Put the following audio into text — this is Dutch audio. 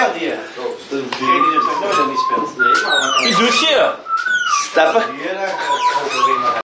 die. Degene die er nooit aan niet speelt. Wie doet je? Stappen.